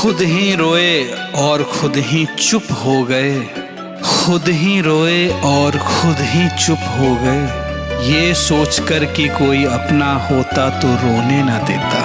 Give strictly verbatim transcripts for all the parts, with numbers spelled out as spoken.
खुद ही रोए और खुद ही चुप हो गए, खुद ही रोए और खुद ही चुप हो गए। ये सोचकर कि कोई अपना होता तो रोने ना देता।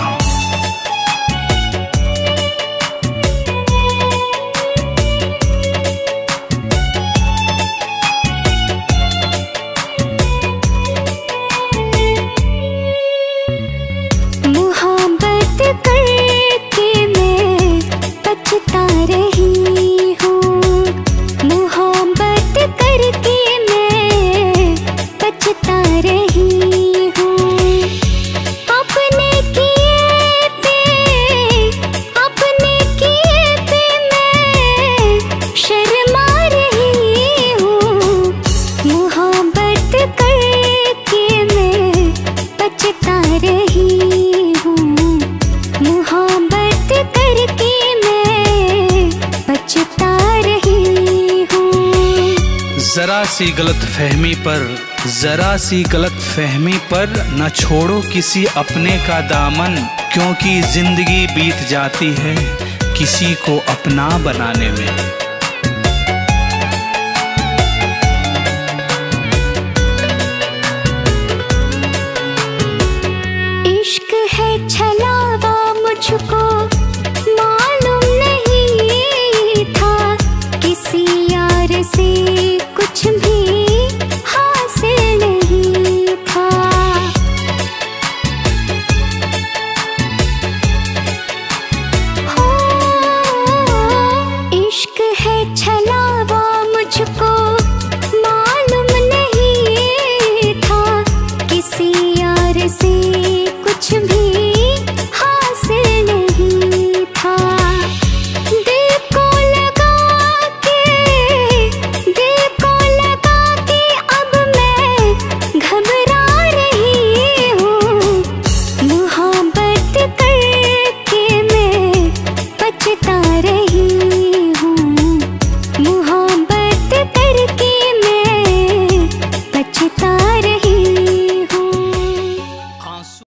जरा सी गलत फहमी पर जरा सी गलत फहमी पर न छोड़ो किसी अपने का दामन, क्योंकि जिंदगी बीत जाती है किसी को अपना बनाने में।